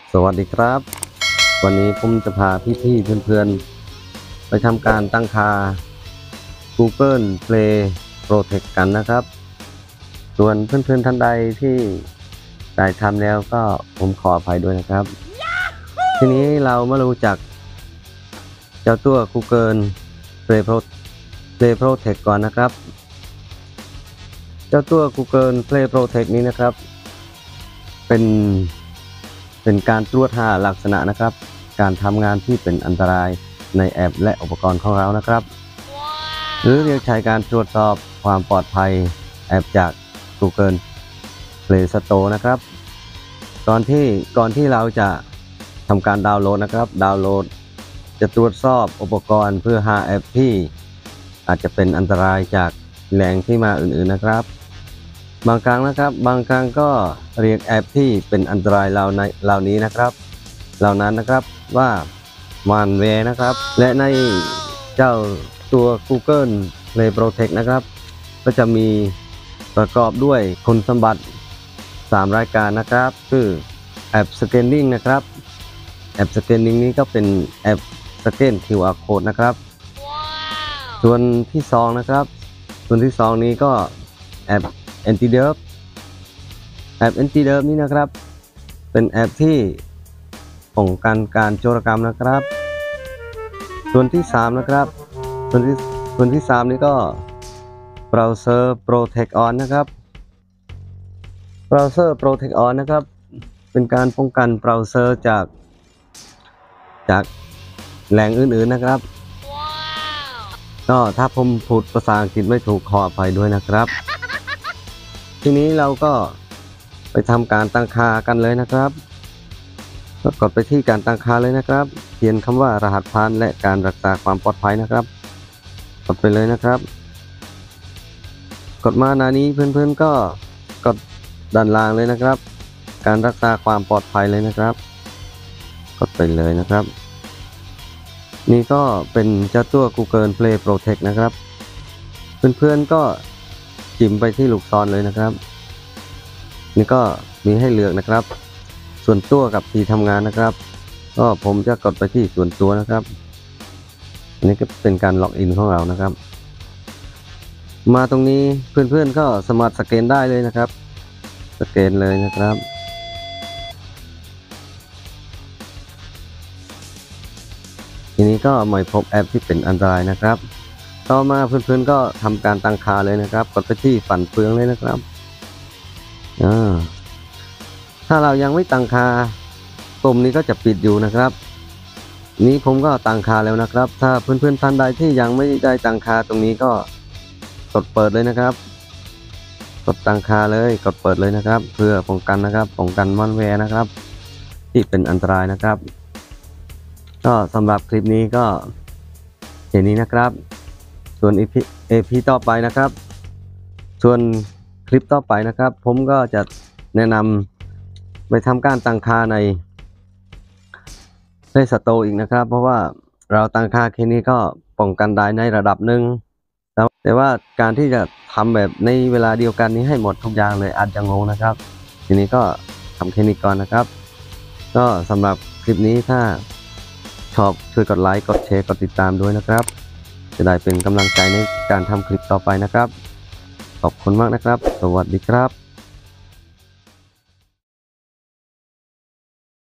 สวัสดีครับวันนี้ผมจะพาพี่ๆเพื่อนๆไปทำการตั้งค่า Google Play Protect กันนะครับส่วนเพื่อนๆท่านใดที่ได้ทำแล้วก็ผมขออภัยด้วยนะครับทีนี้เรามารู้จักเจ้าตัว Google Play Protect ก่อนนะครับเจ้าตัว Google Play Protect นี้นะครับเป็นการตรวจหาลักษณะนะครับการทำงานที่เป็นอันตรายในแอปและอุปกรณ์ของเรานะครับหรือเรียกใช้การตรวจสอบความปลอดภัยแอปจาก Google Play Store นะครับก่อนที่เราจะทำการดาวน์โหลดนะครับดาวน์โหลดจะตรวจสอบอุปกรณ์เพื่อหาแอปที่อาจจะเป็นอันตรายจากแหล่งที่มาอื่นๆนะครับบางครั้งก็เรียกแอปที่เป็นอันตรายเหล่านี้นะครับเหล่านั้นนะครับว่าmalwareนะครับและในเจ้าตัว Google Play Protect นะครับก็จะมีประกอบด้วยคุณสมบัติ3รายการนะครับคือแอป Scanning นะครับแอป Scanning นี้ก็เป็นแอปสแกน QR Code นะครับส่วนที่2นะครับส่วนที่2นี้ก็แอปAntidote แอป Antidote นี้นะครับเป็นแอปที่ป้องกันการโจรกรรมนะครับส่วนที่3นะครับส่วนที่3นี้ก็ Browser Protect On นะครับ Browser Protect On นะครับเป็นการป้องกันเบราว์เซอร์จากแหล่งอื่นๆนะครับก็ถ้าผมพูดภาษาอังกฤษไม่ถูกขออภัยด้วยนะครับทีนี้เราก็ไปทำการตั้งค่ากันเลยนะครับกดไปที่การตั้งค่าเลยนะครับเขียนคำว่ารหัสผ่านและการรักษาความปลอดภัยนะครับกดไปเลยนะครับกดมาหน้านี้เพื่อนๆก็กดด้านล่างเลยนะครับการรักษาความปลอดภัยเลยนะครับกดไปเลยนะครับนี่ก็เป็นเจ้าตัว Google Play Protect นะครับเพื่อนๆก็จิ้มไปที่ลูกศรเลยนะครับนี่ก็มีให้เลือกนะครับส่วนตัวกับที่ทำงานนะครับก็ผมจะกดไปที่ส่วนตัวนะครับอันนี้ก็เป็นการล็อกอินของเรานะครับมาตรงนี้เพื่อนๆก็สามารถสแกนได้เลยนะครับสแกนเลยนะครับทีนี้ก็ไม่พบแอปที่เป็นอันตรายนะครับต่อมาเพื่อนๆก็ทำการตั้งค่าเลยนะครับกดไปที่ฝันเฟืองเลยนะครับถ้าเรายังไม่ตั้งค่าปุ่มนี้ก็จะปิดอยู่นะครับนี้ผมก็ตั้งค่าแล้วนะครับถ้าเพื่อนๆท่านใดที่ยังไม่ได้ตั้งค่าตรงนี้ก็กดเปิดเลยนะครับกดตั้งค่าเลยกดเปิดเลยนะครับเพื่อป้องกันนะครับป้องกันmalwareนะครับที่เป็นอันตรายนะครับก็สำหรับคลิปนี้ก็แค่นี้นะครับส่วน EP ต่อไปนะครับส่วนคลิปต่อไปนะครับผมก็จะแนะนำไปทำการตั้งค่าในPlay Storeอีกนะครับเพราะว่าเราตั้งค่าแค่นี้ก็ป้องกันได้ในระดับหนึ่งแต่ว่าการที่จะทำแบบในเวลาเดียวกันนี้ให้หมดทุกอย่างเลยอาจจะงงนะครับทีนี้ก็ทำแค่นี้ก่อนนะครับก็สำหรับคลิปนี้ถ้าชอบช่วยกดไลค์กดแชร์กดติดตามด้วยนะครับจะได้เป็นกำลังใจในการทำคลิปต่อไปนะครับขอบคุณมากนะครับสวัสดีครับ